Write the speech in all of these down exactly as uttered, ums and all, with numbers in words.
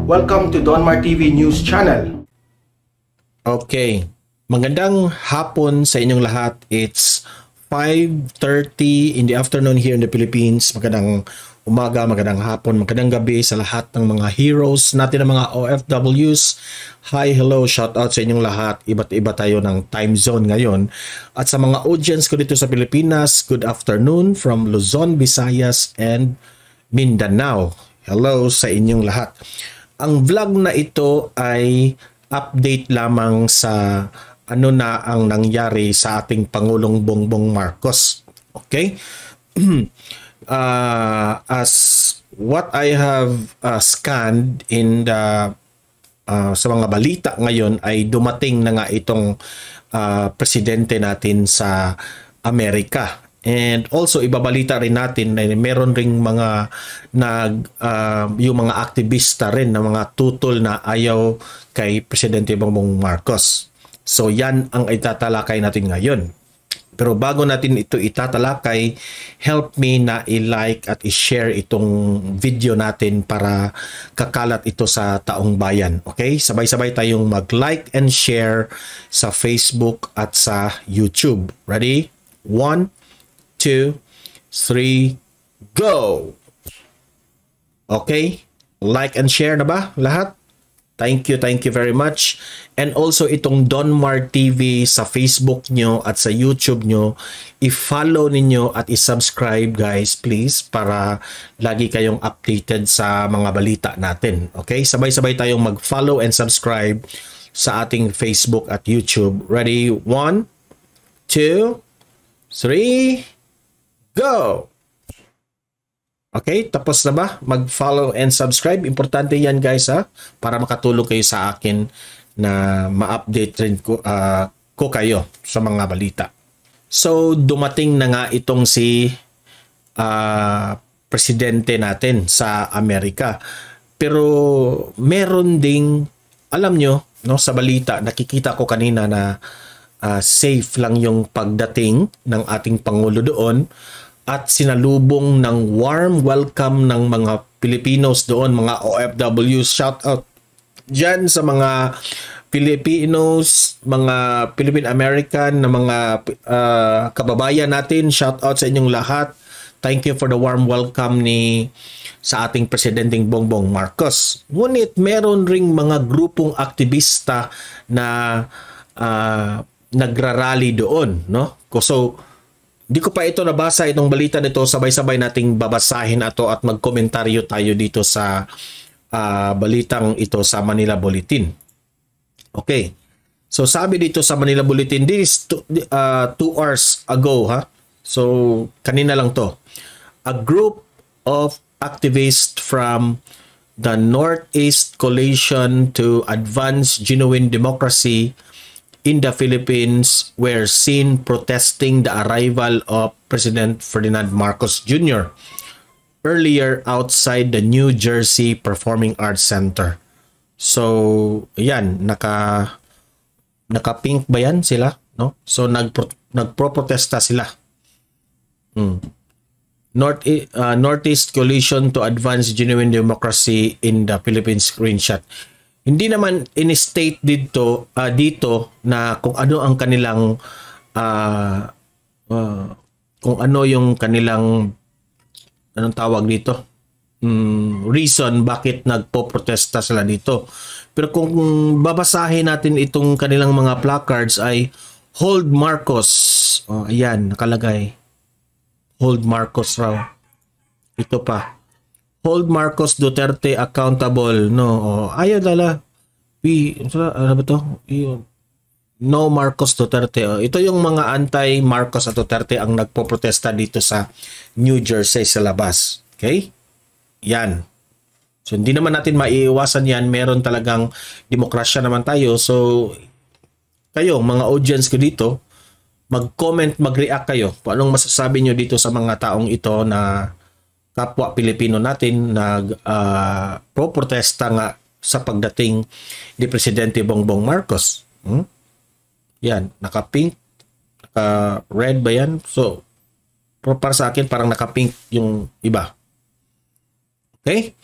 Welcome to Donmar T V News Channel. Okay, magandang hapon sa inyong lahat. It's five thirty in the afternoon here in the Philippines. Magandang umaga, magandang hapon, magandang gabi sa lahat ng mga heroes natin, ng mga O F Ws. Hi, hello, shout out sa inyong lahat. Iba't iba tayo ng time zone ngayon. At sa mga audience ko dito sa Pilipinas, good afternoon from Luzon, Visayas, and Mindanao. Hello sa inyong lahat. Ang vlog na ito ay update lamang sa ano na ang nangyari sa ating Pangulong Bongbong Marcos. Okay? uh, as what I have uh, scanned in the uh, sa mga balita ngayon ay dumating na nga itong uh, presidente natin sa Amerika. And also ibabalita rin natin na meron ring mga nag uh, yung mga aktivista rin na mga tutol na ayaw kay Presidente Bongbong Marcos. So yan ang itatalakay natin ngayon. Pero bago natin ito itatalakay, help me na i-like at i-share itong video natin para kakalat ito sa taong bayan. Okay? Sabay-sabay tayong mag-like and share sa Facebook at sa YouTube. Ready? One, two, three, go! Okay? Like and share na ba lahat? Thank you, thank you very much. And also itong Donmar T V sa Facebook nyo at sa YouTube nyo, i-follow ninyo at i-subscribe guys please para lagi kayong updated sa mga balita natin. Okay? Sabay-sabay tayong mag-follow and subscribe sa ating Facebook at YouTube. Ready? One, two, three, go! Okay, tapos na ba? Mag-follow and subscribe. Importante yan guys ha, para makatulong kayo sa akin na ma-update rin ko, uh, ko kayo sa mga balita. So, dumating na nga itong si uh, presidente natin sa Amerika. Pero meron ding, alam nyo, no, sa balita, nakikita ko kanina na uh, safe lang yung pagdating ng ating Pangulo doon. At sinalubong ng warm welcome ng mga Filipinos doon, mga O F Ws. Shout out dyan sa mga Filipinos, mga Philippine-American, na mga uh, kababayan natin. Shout out sa inyong lahat. Thank you for the warm welcome ni sa ating Presidenteng Bongbong Marcos. Ngunit meron ring mga grupong aktivista na uh, nagrarally doon, no? So, di ko pa ito nabasa itong balita nito, sabay-sabay nating babasahin ato at magkomentaryo tayo dito sa uh, balitang ito sa Manila Bulletin. Okay. So sabi dito sa Manila Bulletin, this two, uh, two hours ago ha. So kanina lang to. A group of activists from the Northeast Coalition to Advance Genuine Democracy in the Philippines were seen protesting the arrival of President Ferdinand Marcos Junior earlier outside the New Jersey Performing Arts Center. So, yan, naka naka-pink ba yan sila, no? So nagpro, nagpro-protesta sila. Hmm. North uh, Northeast Coalition to Advance Genuine Democracy in the Philippines screenshot. Hindi naman in-state dito uh, dito na kung ano ang kanilang uh, uh, kung ano yung kanilang anong tawag dito um, reason bakit nagpo-protesta sila dito. Pero kung babasahin natin itong kanilang mga placards ay Hold Marcos. Oh, ayan, nakalagay. Hold Marcos raw. Ito pa. Hold Marcos Duterte accountable. No, oh, ayaw dala. We, ano ba to? No Marcos Duterte. Oh, ito yung mga anti-Marcos at Duterte ang nagpo-protesta dito sa New Jersey sa labas. Okay? Yan. So, hindi naman natin maiiwasan yan. Meron talagang demokrasya naman tayo. So, kayo, mga audience ko dito, mag-comment, mag-react kayo. Kung anong masasabi nyo dito sa mga taong ito na kapwa Pilipino natin na uh, pro-protesta nga sa pagdating ni Presidente Bongbong Marcos. Hmm? Yan, naka-pink, naka-red ba yan? So, para sa akin parang naka-pink yung iba. Okay?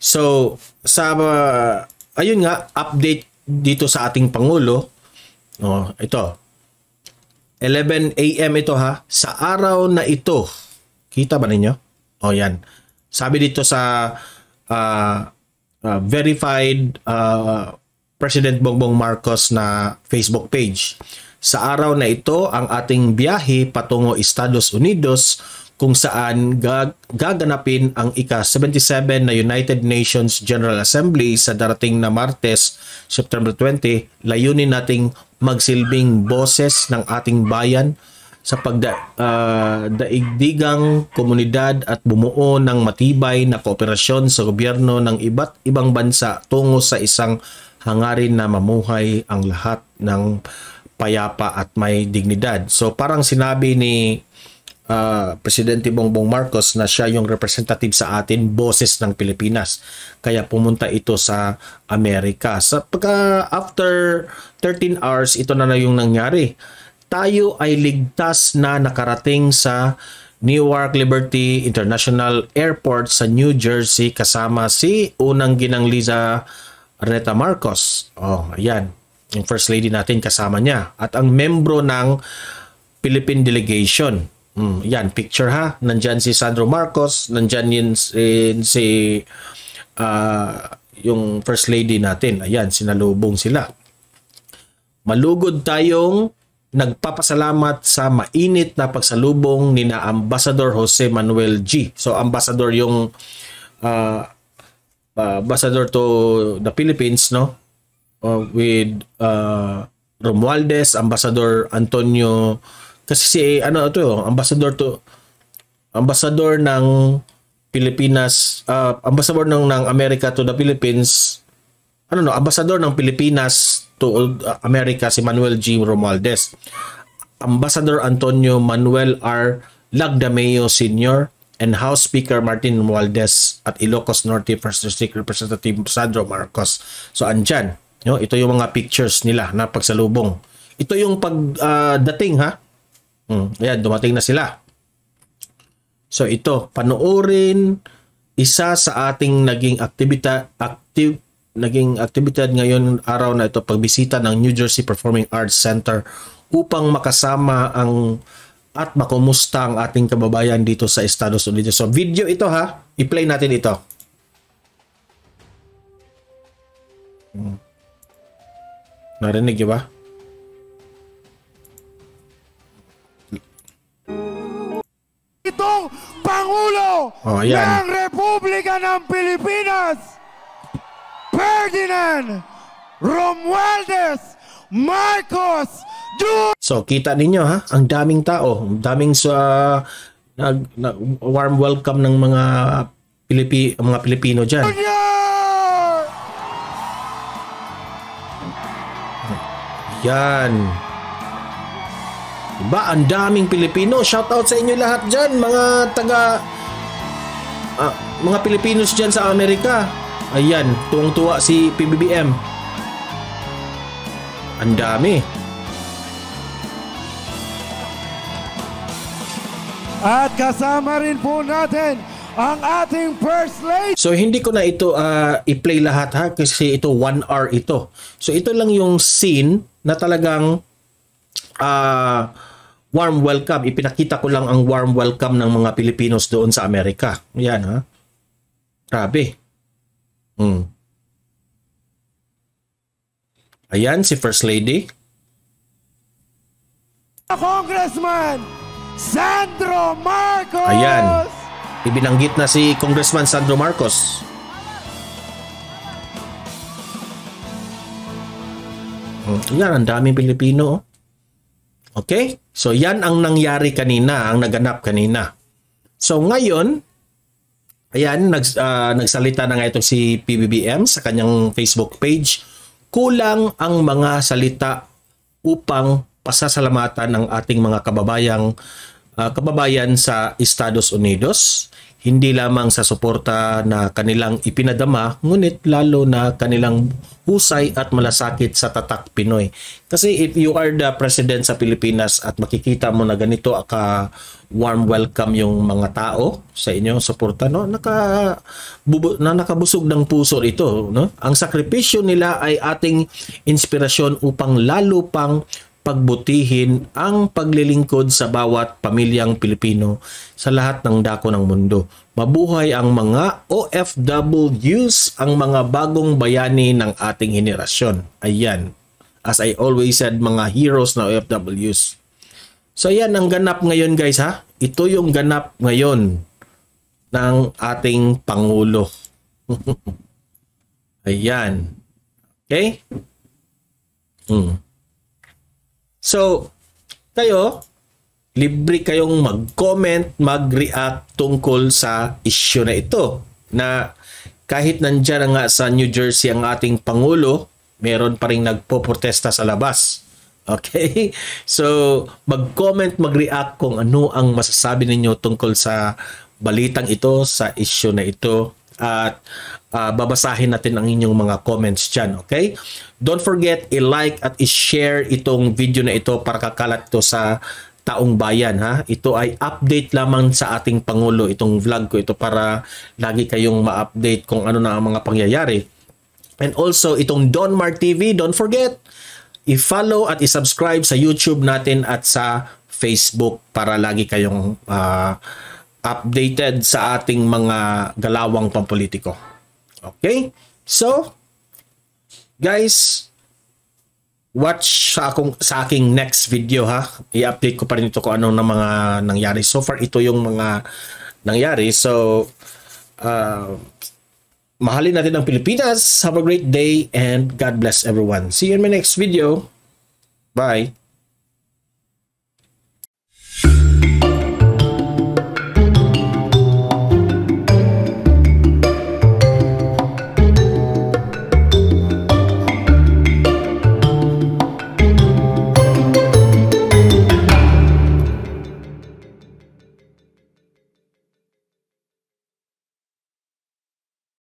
So, sa uh, ayun nga, update dito sa ating Pangulo. Oh, ito. eleven a m ito ha. Sa araw na ito. Kita ba ninyo? Oh, yan. Sabi dito sa uh, uh, verified uh, President Bongbong Marcos na Facebook page. Sa araw na ito, ang ating biyahe patungo Estados Unidos kung saan gag gaganapin ang ika seventy-seven na United Nations General Assembly sa darating na Martes, September twenty. Layunin nating magsilbing boses ng ating bayan sa pagdaigdigang uh, komunidad at bumuo ng matibay na kooperasyon sa gobyerno ng iba't ibang bansa tungo sa isang hangarin na mamuhay ang lahat ng payapa at may dignidad. So parang sinabi ni uh, Presidente Bongbong Marcos na siya yung representative sa atin, boses ng Pilipinas. Kaya pumunta ito sa Amerika. Sa pagka after thirteen hours, ito na na yung nangyari. Tayo ay ligtas na nakarating sa Newark Liberty International Airport sa New Jersey kasama si unang ginang Liza Araneta Marcos. Oh, ayan. Yung First Lady natin kasama niya. At ang membro ng Philippine Delegation. Hmm, yan, picture ha. Nandyan si Sandro Marcos. Nandyan yun si, si uh, yung First Lady natin. Ayan, sinalubong sila. Malugod tayong nagpapasalamat sa mainit na pagsalubong ni na Ambassador Jose Manuel G. So, Ambassador yung uh, uh, Ambassador to the Philippines, no? Uh, with uh, Romualdez, Ambassador Antonio, kasi si ano to, Ambassador to Ambassador ng Pilipinas, uh, Ambassador ng ng Amerika to the Philippines. Ano no, Ambassador ng Pilipinas to uh, America si Manuel G. Romualdez. Ambassador Antonio Manuel R. Lagdameo Senior and House Speaker Martin Romualdez at Ilocos Norte First District Representative Sandro Marcos. So andyan. No, ito yung mga pictures nila na pagsalubong. Ito yung pagdating uh, ha. Hmm, ayan, dumating na sila. So ito, panoorin isa sa ating naging aktibidad active naging aktibidad ngayon araw na ito, pagbisita ng New Jersey Performing Arts Center upang makasama ang at makumusta ang ating kababayan dito sa Estados Unidos. So video ito ha. I-play natin ito. Hmm. Narinig niyo ba? Itong Pangulo oh, ayan. ng Republika ng Pilipinas, Ferdinand Romualdez Marcos Junior So kita ninyo ha, ang daming tao, ang daming sa uh, nag, nag warm welcome ng mga Pilipi mga Pilipino diyan. Yan. Diba? Ang daming Pilipino. Shoutout sa inyo lahat dyan. Mga taga... Uh, mga Pilipinos dyan sa Amerika. Ayan. Tuwang-tuwa si P B B M. Ang dami. At kasama rin po natin ang ating First Lady. So hindi ko na ito uh, i-play lahat ha. Kasi ito one hour ito. So ito lang yung scene na talagang uh, warm welcome. Ipinakita ko lang ang warm welcome ng mga Pilipinos doon sa Amerika. Yan ha. Grabe. Hmm. Ayan si First Lady. Congressman Sandro Marcos. Ayan. Ibinanggit na si Congressman Sandro Marcos. Yan, ang daming Pilipino. Okay? So, yan ang nangyari kanina, ang naganap kanina. So, ngayon, ayan, nags, uh, nagsalita na nga ito si P B B M sa kanyang Facebook page. Kulang ang mga salita upang pasasalamatan ng ating mga kababayang uh, kababayan sa Estados Unidos, hindi lamang sa suporta na kanilang ipinadama, ngunit lalo na kanilang husay at malasakit sa tatak Pinoy. Kasi if you are the president sa Pilipinas at makikita mo na ganito aka warm welcome yung mga tao sa inyong suporta, no, naka bubu, na nakabusog ng puso ito, no? Ang sakripisyo nila ay ating inspirasyon upang lalo pang pagbutihin ang paglilingkod sa bawat pamilyang Pilipino sa lahat ng dako ng mundo. Mabuhay ang mga O F W s, ang mga bagong bayani ng ating henerasyon. Ayan. As I always said, mga heroes na O F W s. So ayan ang ganap ngayon guys ha. Ito yung ganap ngayon ng ating Pangulo. Ayan. Okay? Hmm. So, kayo, libre kayong mag-comment, mag-react tungkol sa issue na ito. Na kahit nandyan nga sa New Jersey ang ating Pangulo, meron pa rin nagpo-protesta sa labas. Okay? So, mag-comment, mag-react kung ano ang masasabi ninyo tungkol sa balitang ito, sa issue na ito. At uh, babasahin natin ang inyong mga comments dyan, okay? Don't forget i-like at i-share itong video na ito para kakalat ito sa taong bayan, ha? Ito ay update lamang sa ating Pangulo, itong vlog ko ito para lagi kayong ma-update kung ano na ang mga pangyayari. And also itong Don Mar T V, don't forget i-follow at i-subscribe sa YouTube natin at sa Facebook para lagi kayong uh, updated sa ating mga galawang pampolitiko. Okay? So, guys, watch sa, akong, sa aking next video ha. I-update ko pa rin ito kung anong na mga nangyari. So far, ito yung mga nangyari. So, uh, mahalin natin ang Pilipinas. Have a great day and God bless everyone. See you in my next video. Bye.